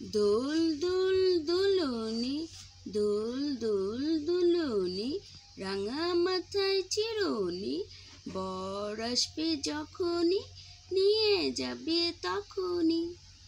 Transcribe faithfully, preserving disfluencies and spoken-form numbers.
দোল দোল দোলনি দোল দোল দোলনি রাঙা মাথায় চিরুনি বর আসবে যখনই নিয়ে যাবে তখনই।